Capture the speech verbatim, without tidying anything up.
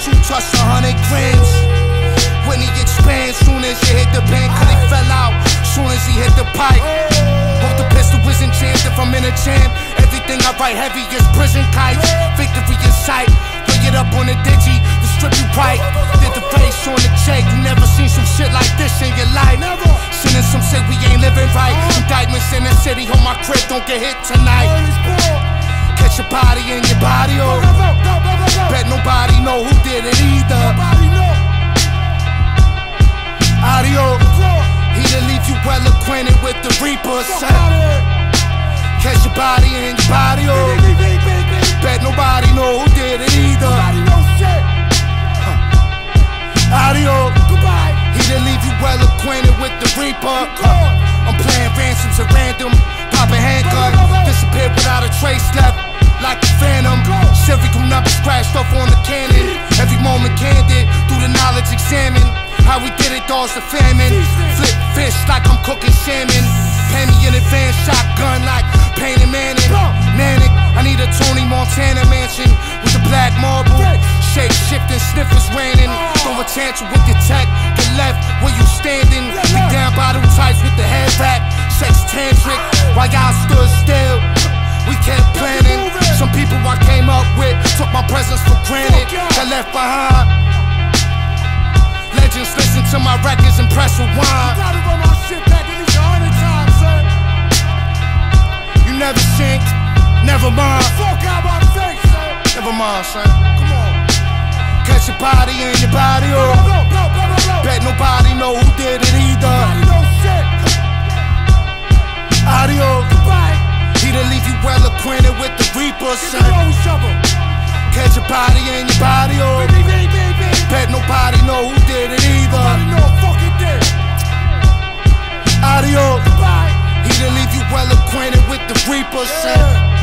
shoe touched a hundred grams. When he expands, soon as you hit the bank, cause he fell out, soon as he hit the pipe. Hope the pistol isn't jammed if I'm in a jam. Everything I write heavy is prison kites. Victory in sight, bring it up on the digi, the strip you right. Did the face on the check, you never seen some shit like this in your life. Sinning some say we ain't living right. Indictments in the city, hold my crib, don't get hit tonight. Catch your body in your body, oh. Bet nobody know who did it either. Audio, he'll leave you well acquainted with the Reaper, son. Catch your body in your body, oh. Bet nobody know who did it either. Audio, he'll leave you well acquainted with the Reaper. I'm playing ransoms at random, popping handgun, disappear without a trace left, like a phantom. Serial number scratched off on the cannon. Every moment candid, through the knowledge examined. How we did it, dogs the famine. Flip fish like I'm cooking salmon. Pay me in advance, shotgun like Payne and Manning. Manic, I need a Tony Montana mansion with the black marble. Shape shifting, sniffers raining. Throw a tantrum with your tech, get left where you standing. We down bottle tights with the head wrap. Sex tantric, while y'all stood still. We kept planning. Some people I came up with took my presence for granted. Got left behind. Legends listen to my records and press rewind. You gotta run my shit back at least a hundred times, son. You never synced, never mind. Fuck out my face, son. Never mind, son. Come on. Catch your body in your body, oh. No, no, no, no, no. Bet nobody know who did it either. Nobody knows shit. Audio, goodbye. He'll leave you well acquainted with the Reaper, son. Catch your body in your body, oh. Bet nobody know who did it either. Nobody know fucking did. Audio, he'll leave you well acquainted with the Reaper, son.